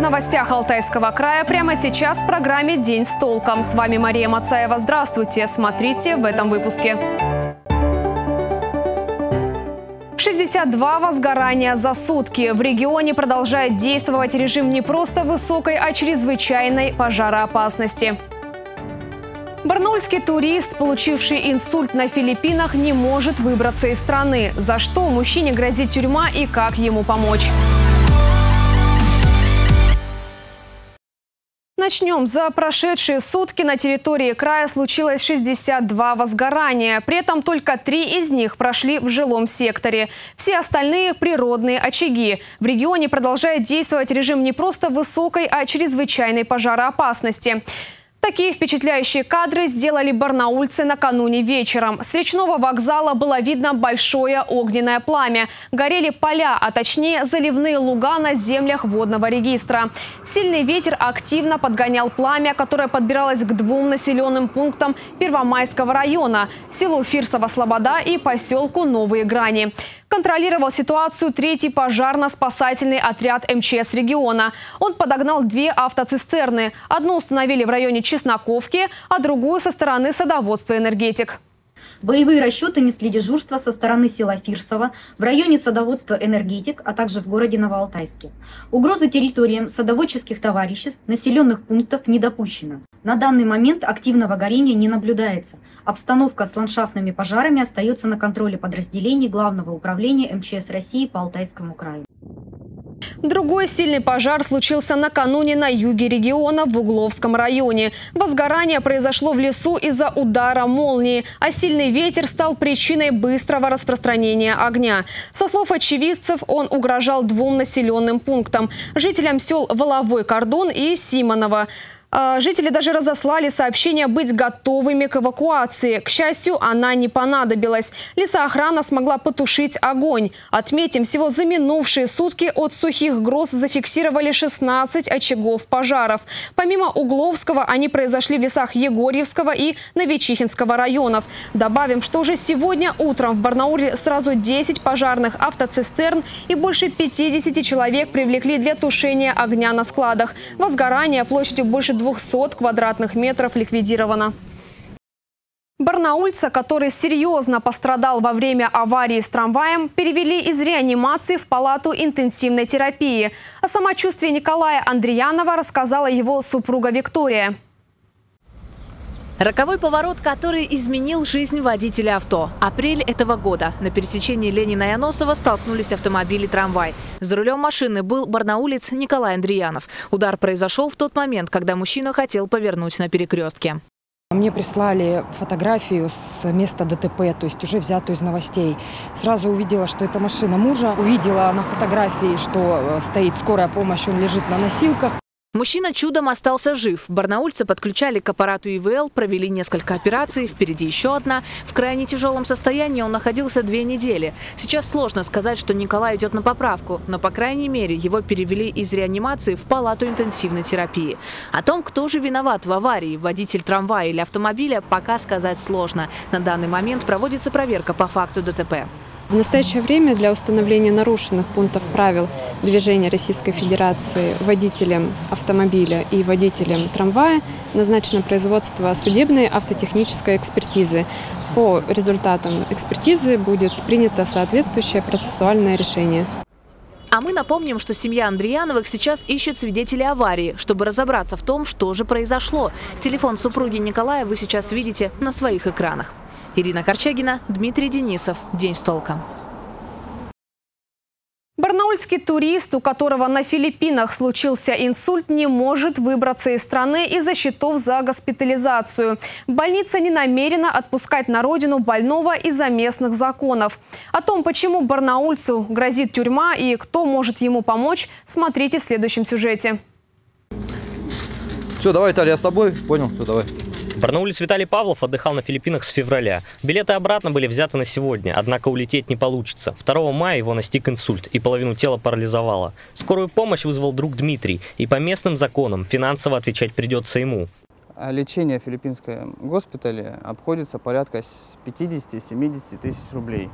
новостях Алтайского края прямо сейчас в программе «День с толком». С вами Мария Мацаева. Здравствуйте. Смотрите в этом выпуске. 62 возгорания за сутки. В регионе продолжает действовать режим не просто высокой, а чрезвычайной пожароопасности. Барнаульский турист, получивший инсульт на Филиппинах, не может выбраться из страны. За что мужчине грозит тюрьма и как ему помочь? Начнем. За прошедшие сутки на территории края случилось 62 возгорания. При этом только 3 из них прошли в жилом секторе. Все остальные – природные очаги. В регионе продолжает действовать режим не просто высокой, а чрезвычайной пожароопасности. Такие впечатляющие кадры сделали барнаульцы накануне вечером. С речного вокзала было видно большое огненное пламя. Горели поля, а точнее заливные луга на землях водного регистра. Сильный ветер активно подгонял пламя, которое подбиралось к 2 населенным пунктам Первомайского района – селу Фирсово-Слобода и поселку Новые Грани. Контролировал ситуацию 3-й пожарно-спасательный отряд МЧС региона. Он подогнал 2 автоцистерны. Одну установили в районе Чесноковки, а другую со стороны садоводства «Энергетик». Боевые расчеты несли дежурство со стороны села Фирсово в районе садоводства «Энергетик», а также в городе Новоалтайске. Угрозы территориям садоводческих товариществ населенных пунктов не допущено. На данный момент активного горения не наблюдается. Обстановка с ландшафтными пожарами остается на контроле подразделений Главного управления МЧС России по Алтайскому краю. Другой сильный пожар случился накануне на юге региона в Угловском районе. Возгорание произошло в лесу из-за удара молнии, а сильный ветер стал причиной быстрого распространения огня. Со слов очевидцев, он угрожал 2 населенным пунктам – жителям сел Воловой Кордон и Симоново. Жители даже разослали сообщение быть готовыми к эвакуации. К счастью, она не понадобилась. Лесоохрана смогла потушить огонь. Отметим, всего за минувшие сутки от сухих гроз зафиксировали 16 очагов пожаров. Помимо Угловского, они произошли в лесах Егорьевского и Новочихинского районов. Добавим, что уже сегодня утром в Барнауле сразу 10 пожарных автоцистерн и больше 50 человек привлекли для тушения огня на складах. Возгорание площадью больше 200 квадратных метров ликвидировано. Барнаульца, который серьезно пострадал во время аварии с трамваем, перевели из реанимации в палату интенсивной терапии. О самочувствии Николая Андриянова рассказала его супруга Виктория. Роковой поворот, который изменил жизнь водителя авто. Апрель этого года. На пересечении Ленина и Аносова столкнулись автомобиль и трамвай. За рулем машины был барнаулец Николай Андриянов. Удар произошел в тот момент, когда мужчина хотел повернуть на перекрестке. Мне прислали фотографию с места ДТП, то есть уже взятую из новостей. Сразу увидела, что это машина мужа. Увидела на фотографии, что стоит скорая помощь, он лежит на носилках. Мужчина чудом остался жив. Барнаульцы подключали к аппарату ИВЛ, провели несколько операций, впереди еще одна. В крайне тяжелом состоянии он находился 2 недели. Сейчас сложно сказать, что Николай идет на поправку, но, по крайней мере, его перевели из реанимации в палату интенсивной терапии. О том, кто же виноват в аварии, водитель трамвая или автомобиля, пока сказать сложно. На данный момент проводится проверка по факту ДТП. В настоящее время для установления нарушенных пунктов правил движения Российской Федерации водителям автомобиля и водителям трамвая назначено производство судебной автотехнической экспертизы. По результатам экспертизы будет принято соответствующее процессуальное решение. А мы напомним, что семья Андриановых сейчас ищет свидетелей аварии, чтобы разобраться в том, что же произошло. Телефон супруги Николая вы сейчас видите на своих экранах. Ирина Корчагина, Дмитрий Денисов. День с толком. Барнаульский турист, у которого на Филиппинах случился инсульт, не может выбраться из страны из-за счетов за госпитализацию. Больница не намерена отпускать на родину больного из-за местных законов. О том, почему барнаульцу грозит тюрьма и кто может ему помочь, смотрите в следующем сюжете. Все, давай, Виталий, я с тобой. Понял? Все, давай. Барнаулец Виталий Павлов отдыхал на Филиппинах с февраля. Билеты обратно были взяты на сегодня, однако улететь не получится. 2 мая его настиг инсульт и половину тела парализовало. Скорую помощь вызвал друг Дмитрий, и по местным законам финансово отвечать придется ему. Лечение в филиппинском госпитале обходится порядка 50-70 тысяч рублей.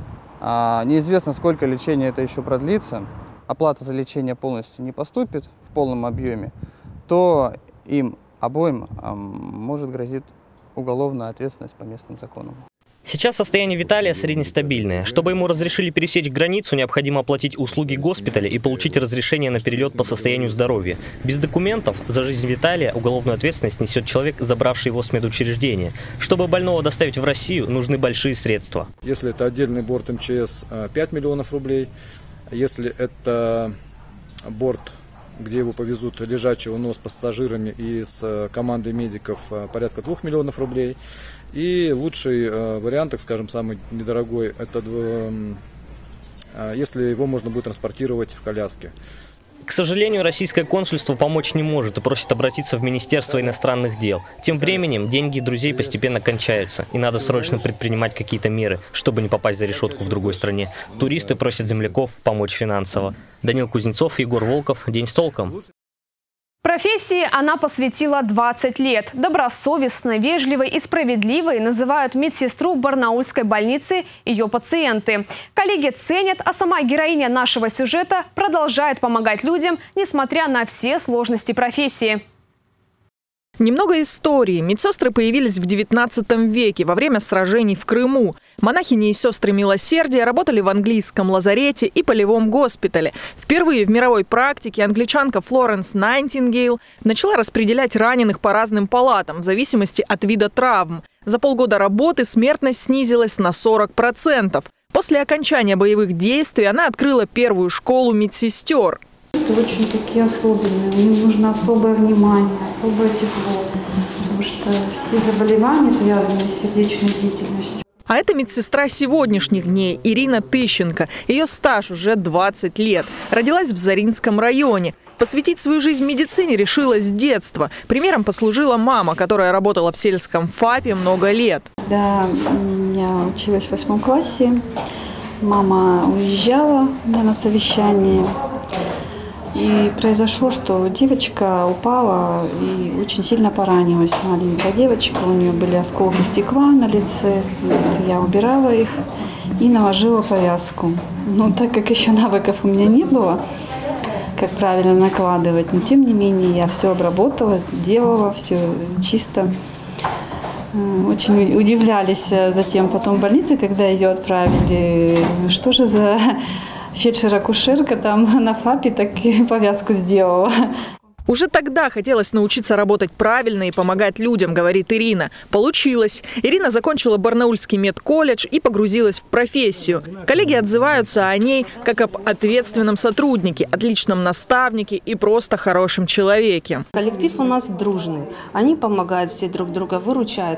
Неизвестно, сколько лечения это еще продлится. Оплата за лечение полностью не поступит. полном объеме, то им обоим может грозить уголовная ответственность по местным законам. Сейчас состояние Виталия среднестабильное. Чтобы ему разрешили пересечь границу, необходимо оплатить услуги госпиталя и получить разрешение на перелет по состоянию здоровья. Без документов за жизнь Виталия уголовную ответственность несет человек, забравший его с медучреждения. Чтобы больного доставить в Россию, нужны большие средства. Если это отдельный борт МЧС, 5 миллионов рублей. Если это борт, где его повезут лежачего, но с пассажирами и с командой медиков, порядка 2 миллионов рублей. И лучший вариант, так скажем, самый недорогой, это если его можно будет транспортировать в коляске. К сожалению, российское консульство помочь не может и просит обратиться в Министерство иностранных дел. Тем временем деньги друзей постепенно кончаются, и надо срочно предпринимать какие-то меры, чтобы не попасть за решетку в другой стране. Туристы просят земляков помочь финансово. Данил Кузнецов, Егор Волков. День с толком. Профессии она посвятила 20 лет. Добросовестной, вежливой и справедливой называют медсестру барнаульской больницы ее пациенты. Коллеги ценят, а сама героиня нашего сюжета продолжает помогать людям, несмотря на все сложности профессии. Немного истории. Медсестры появились в XIX веке во время сражений в Крыму. Монахини и сестры милосердия работали в английском лазарете и полевом госпитале. Впервые в мировой практике англичанка Флоренс Найтингейл начала распределять раненых по разным палатам в зависимости от вида травм. За полгода работы смертность снизилась на 40%. После окончания боевых действий она открыла первую школу медсестер. Это очень такие особенные, им нужно особое внимание, особое тепло, потому что все заболевания связаны с сердечной деятельностью. А это медсестра сегодняшних дней Ирина Тыщенко. Ее стаж уже 20 лет. Родилась в Заринском районе. Посвятить свою жизнь медицине решила с детства. Примером послужила мама, которая работала в сельском ФАПе много лет. Когда я училась в 8 классе, мама уезжала на совещание. И произошло, что девочка упала и очень сильно поранилась. Маленькая девочка, у нее были осколки стекла на лице. Вот я убирала их и наложила повязку. Но так как еще навыков у меня не было, как правильно накладывать, но тем не менее я все обработала, делала все чисто. Очень удивлялись затем потом в больнице, когда ее отправили. Что же за... фельдшер-акушерка там на ФАПе так и повязку сделала. Уже тогда хотелось научиться работать правильно и помогать людям, говорит Ирина. Получилось. Ирина закончила Барнаульский медколледж и погрузилась в профессию. Коллеги отзываются о ней как об ответственном сотруднике, отличном наставнике и просто хорошем человеке. Коллектив у нас дружный. Они помогают, все друг друга выручают.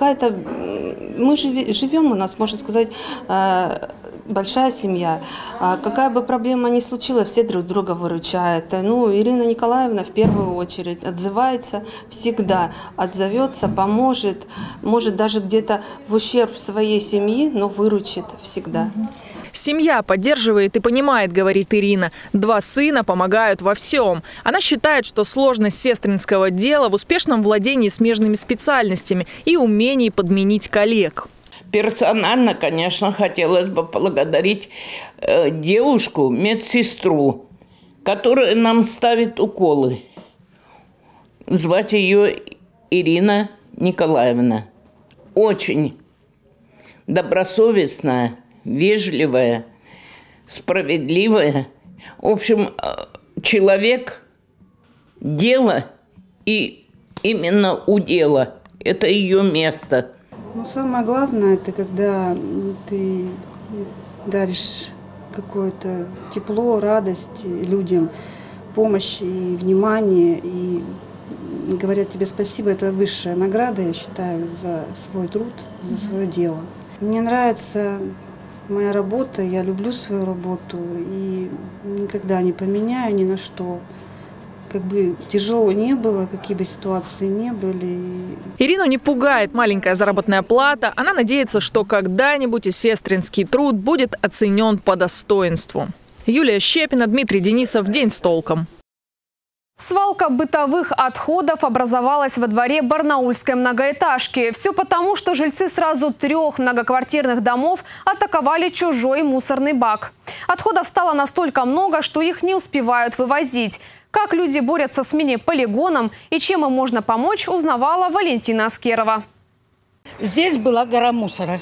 Мы живем, у нас, можно сказать, большая семья. Какая бы проблема ни случилась, все друг друга выручают. Ирина Николаевна в первую очередь отзывается всегда, отзовется, поможет, может даже где-то в ущерб своей семьи, но выручит всегда. Семья поддерживает и понимает, говорит Ирина. 2 сына помогают во всем. Она считает, что сложность сестринского дела в успешном владении смежными специальностями и умении подменить коллег. Персонально, конечно, хотелось бы поблагодарить девушку, медсестру, которая нам ставит уколы. Звать ее Ирина Николаевна. Очень добросовестная, вежливая, справедливая. В общем, человек дела и именно у дела. Это ее место. Самое главное, это когда ты даришь какое-то тепло, радость людям, помощь и внимание, и говорят тебе спасибо. Это высшая награда, я считаю, за свой труд, за свое дело. Мне нравится моя работа, я люблю свою работу и никогда не поменяю ни на что. Как бы тяжело не было, какие бы ситуации не были. Ирину не пугает маленькая заработная плата. Она надеется, что когда-нибудь и сестринский труд будет оценен по достоинству. Юлия Щепина, Дмитрий Денисов. День с толком. Свалка бытовых отходов образовалась во дворе барнаульской многоэтажки. Все потому, что жильцы сразу 3 многоквартирных домов атаковали чужой мусорный бак. Отходов стало настолько много, что их не успевают вывозить. Как люди борются с мини-полигоном и чем им можно помочь, узнавала Валентина Аскерова. Здесь была гора мусора.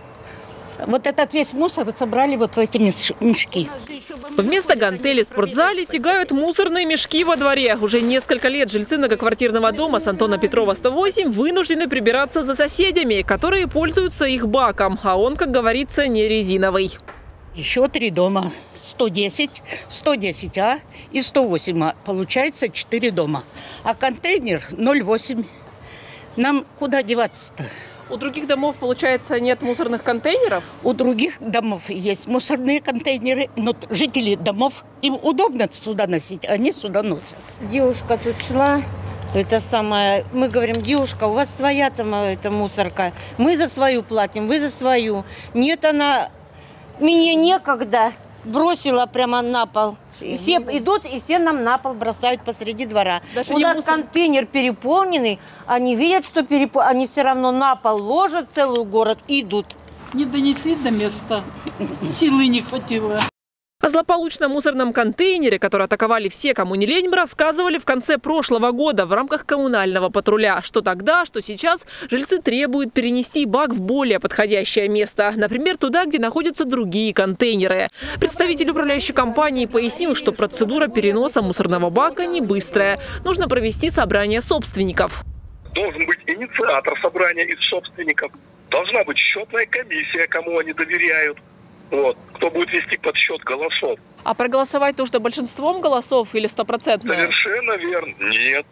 Вот этот весь мусор собрали вот в эти мешки. Вместо гантели в спортзале тягают мусорные мешки во дворе. Уже несколько лет жильцы многоквартирного дома с Антона Петрова 108 вынуждены прибираться за соседями, которые пользуются их баком. А он, как говорится, не резиновый. Еще 3 дома. 110, 110А и 108А. Получается 4 дома. А контейнер 0,8. Нам куда деваться-то? У других домов, получается, нет мусорных контейнеров? У других домов есть мусорные контейнеры, но жители домов, им удобно сюда носить, они сюда носят. Девушка тут шла, это самое, мы говорим: девушка, у вас своя там эта мусорка, мы за свою платим, вы за свою. Нет, она, мне некогда, бросила прямо на пол. И все идут, и все нам на пол бросают посреди двора. У нас контейнер переполненный, они видят, что они все равно на пол ложат целый город и идут. Не донесли до места, силы не хватило. О злополучном мусорном контейнере, который атаковали все, кому не лень, рассказывали в конце прошлого года в рамках коммунального патруля. Что тогда, что сейчас жильцы требуют перенести бак в более подходящее место. Например, туда, где находятся другие контейнеры. Представитель управляющей компании пояснил, что процедура переноса мусорного бака не быстрая. Нужно провести собрание собственников. Должен быть инициатор собрания из собственников. Должна быть счетная комиссия, кому они доверяют. Вот. Кто будет вести подсчет голосов. А проголосовать нужно большинством голосов или 100%? Совершенно верно. Нет,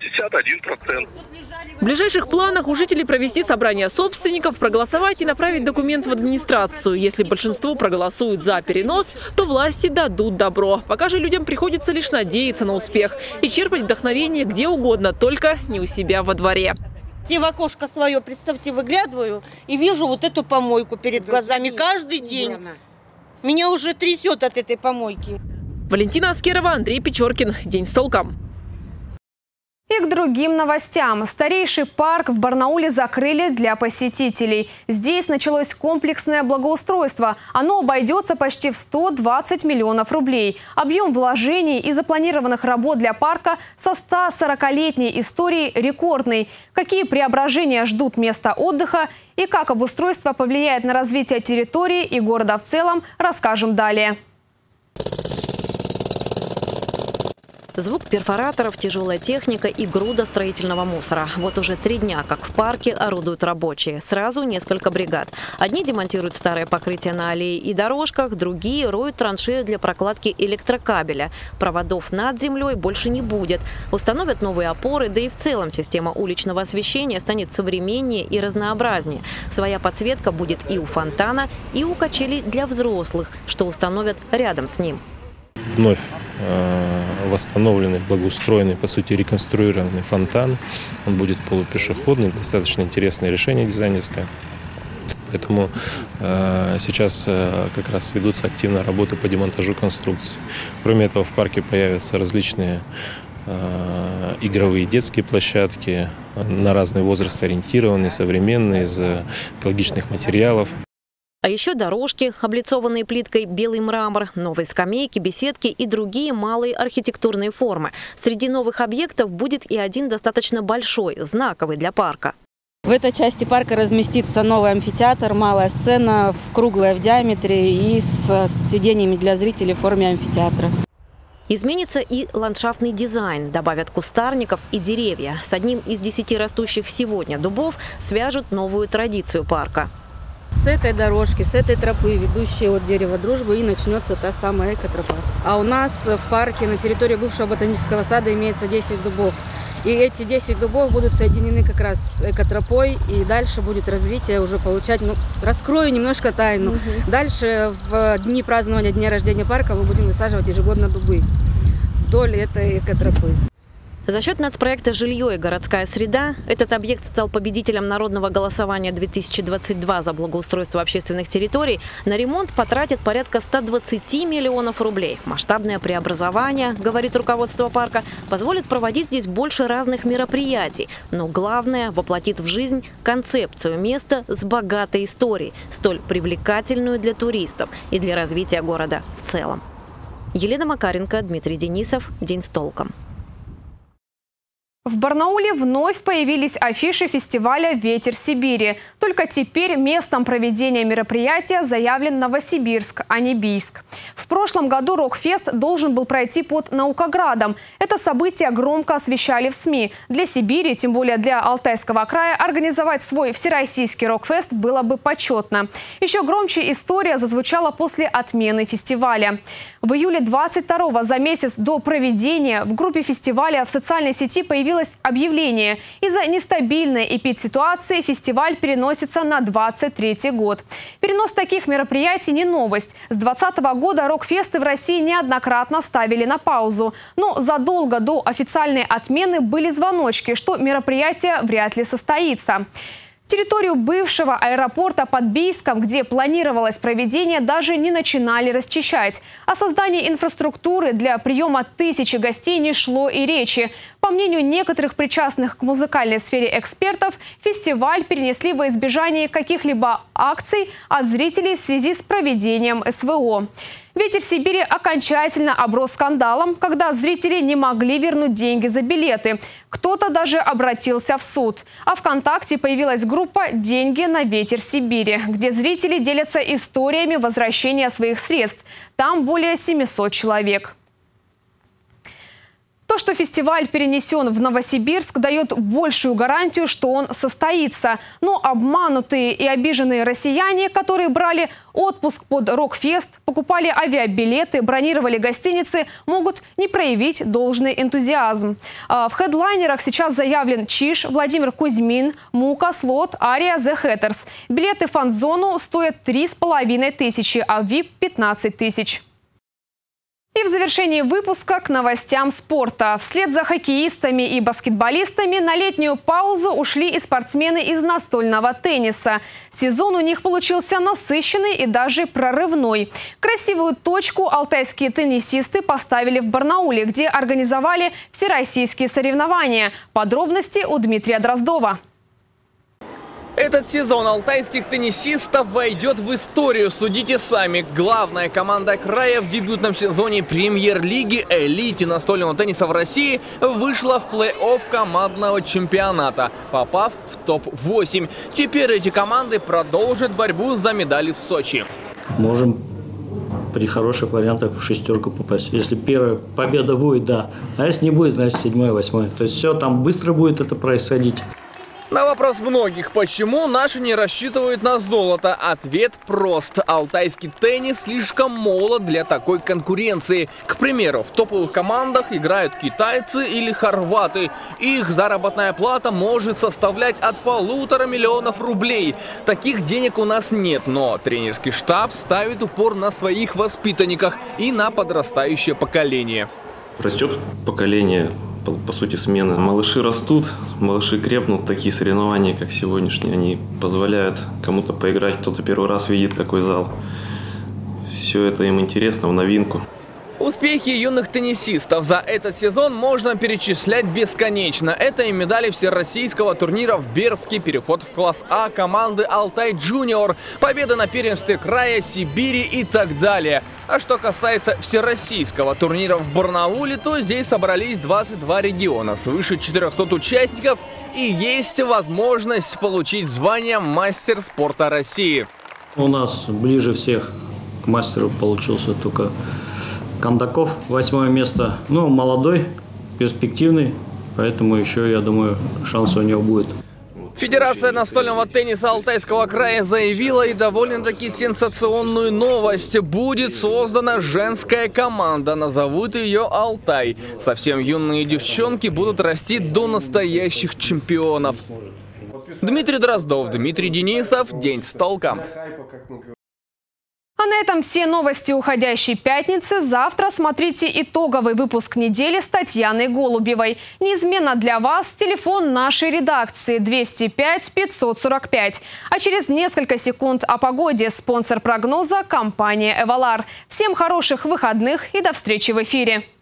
61%. В ближайших планах у жителей провести собрание собственников, проголосовать и направить документ в администрацию. Если большинство проголосует за перенос, то власти дадут добро. Пока же людям приходится лишь надеяться на успех и черпать вдохновение где угодно, только не у себя во дворе. Я в окошко свое, представьте, выглядываю и вижу вот эту помойку перед глазами каждый день. Меня уже трясет от этой помойки. Валентина Аскерова, Андрей Печоркин. День с толком. И к другим новостям. Старейший парк в Барнауле закрыли для посетителей. Здесь началось комплексное благоустройство. Оно обойдется почти в 120 миллионов рублей. Объем вложений и запланированных работ для парка со 140-летней историей рекордный. Какие преображения ждут места отдыха и как обустройство повлияет на развитие территории и города в целом, расскажем далее. Звук перфораторов, тяжелая техника и груда строительного мусора. Вот уже 3 дня, как в парке орудуют рабочие. Сразу несколько бригад. Одни демонтируют старое покрытие на аллее и дорожках, другие роют траншею для прокладки электрокабеля. Проводов над землей больше не будет. Установят новые опоры, да и в целом система уличного освещения станет современнее и разнообразнее. Своя подсветка будет и у фонтана, и у качелей для взрослых, что установят рядом с ним. Вновь восстановленный, благоустроенный, по сути реконструированный фонтан. Он будет полупешеходный, достаточно интересное решение дизайнерское. Поэтому сейчас как раз ведутся активно работы по демонтажу конструкций. Кроме этого, в парке появятся различные игровые детские площадки, на разный возраст ориентированные, современные, из экологичных материалов. А еще дорожки, облицованные плиткой белый мрамор, новые скамейки, беседки и другие малые архитектурные формы. Среди новых объектов будет и один достаточно большой, знаковый для парка. В этой части парка разместится новый амфитеатр, малая сцена, круглая в диаметре и с сиденьями для зрителей в форме амфитеатра. Изменится и ландшафтный дизайн. Добавят кустарников и деревья. С одним из 10 растущих сегодня дубов свяжут новую традицию парка. С этой дорожки, с этой тропы, ведущей от дерева дружбы, и начнется та самая экотропа. А у нас в парке на территории бывшего ботанического сада имеется 10 дубов. И эти 10 дубов будут соединены как раз экотропой, и дальше будет развитие уже получать, раскрою немножко тайну. Дальше в дни празднования дня рождения парка мы будем высаживать ежегодно дубы вдоль этой экотропы. За счет нацпроекта «Жилье и городская среда» этот объект стал победителем народного голосования 2022 за благоустройство общественных территорий. На ремонт потратят порядка 120 миллионов рублей. Масштабное преобразование, говорит руководство парка, позволит проводить здесь больше разных мероприятий. Но главное – воплотит в жизнь концепцию места с богатой историей, столь привлекательную для туристов и для развития города в целом. Елена Макаренко, Дмитрий Денисов. День с толком. В Барнауле вновь появились афиши фестиваля «Ветер Сибири». Только теперь местом проведения мероприятия заявлен Новосибирск, а не Бийск. В прошлом году Рок-фест должен был пройти под Наукоградом. Это событие громко освещали в СМИ. Для Сибири, тем более для Алтайского края, организовать свой всероссийский Рок-фест было бы почетно. Еще громче история зазвучала после отмены фестиваля. В июле 22-го, за месяц до проведения, в группе фестиваля в социальной сети появилось объявление. Из-за нестабильной эпидситуации фестиваль переносится на 2023 год. Перенос таких мероприятий не новость. С 2020 года рок-фесты в России неоднократно ставили на паузу. Но задолго до официальной отмены были звоночки, что мероприятие вряд ли состоится. Территорию бывшего аэропорта под Бийском, где планировалось проведение, даже не начинали расчищать. О создании инфраструктуры для приема тысячи гостей не шло и речи. По мнению некоторых причастных к музыкальной сфере экспертов, фестиваль перенесли во избежание каких-либо акций от зрителей в связи с проведением СВО. «Ветер Сибири» окончательно оброс скандалом, когда зрители не могли вернуть деньги за билеты. Кто-то даже обратился в суд. А ВКонтакте появилась группа «Деньги на Ветер Сибири», где зрители делятся историями возвращения своих средств. Там более 700 человек. То, что фестиваль перенесен в Новосибирск, дает большую гарантию, что он состоится. Но обманутые и обиженные россияне, которые брали отпуск под Рок-фест, покупали авиабилеты, бронировали гостиницы, могут не проявить должный энтузиазм. В хедлайнерах сейчас заявлен Чиж, Владимир Кузьмин, Мука, Слот, Ария, The Hatters. Билеты в фан-зону стоят 3500, а в VIP – 15 тысяч. И в завершении выпуска к новостям спорта. Вслед за хоккеистами и баскетболистами на летнюю паузу ушли и спортсмены из настольного тенниса. Сезон у них получился насыщенный и даже прорывной. Красивую точку алтайские теннисисты поставили в Барнауле, где организовали всероссийские соревнования. Подробности у Дмитрия Дроздова. Этот сезон алтайских теннисистов войдет в историю. Судите сами. Главная команда края в дебютном сезоне премьер-лиги элите настольного тенниса в России вышла в плей-офф командного чемпионата, попав в топ-8. Теперь эти команды продолжат борьбу за медали в Сочи. Можем при хороших вариантах в шестерку попасть. Если первая победа будет, да. А если не будет, значит 7-8. То есть все там быстро будет это происходить. На вопрос многих, почему наши не рассчитывают на золото, ответ прост. Алтайский теннис слишком молод для такой конкуренции. К примеру, в топовых командах играют китайцы или хорваты. Их заработная плата может составлять от 1,5 миллиона рублей. Таких денег у нас нет, но тренерский штаб ставит упор на своих воспитанниках и на подрастающее поколение. Растет поколение, по сути, смены. Малыши растут, малыши крепнут. Такие соревнования, как сегодняшние, они позволяют кому-то поиграть, кто-то первый раз видит такой зал. Все это им интересно, в новинку. Успехи юных теннисистов за этот сезон можно перечислять бесконечно. Это и медали всероссийского турнира в Бердске, переход в класс А команды «Алтай Джуниор», победа на первенстве края, Сибири и так далее. А что касается всероссийского турнира в Барнауле, то здесь собрались 22 региона, свыше 400 участников, и есть возможность получить звание «Мастер спорта России». У нас ближе всех к мастеру получился только Кондаков, 8 место. Ну, молодой, перспективный, поэтому еще, я думаю, шанс у него будет. Федерация настольного тенниса Алтайского края заявила и довольно-таки сенсационную новость. Будет создана женская команда, назовут ее «Алтай». Совсем юные девчонки будут расти до настоящих чемпионов. Дмитрий Дроздов, Дмитрий Денисов. День с толком. А на этом все новости уходящей пятницы. Завтра смотрите итоговый выпуск недели с Татьяной Голубевой. Неизменно для вас телефон нашей редакции 205 545. А через несколько секунд о погоде. Спонсор прогноза – компания «Эвалар». Всем хороших выходных и до встречи в эфире.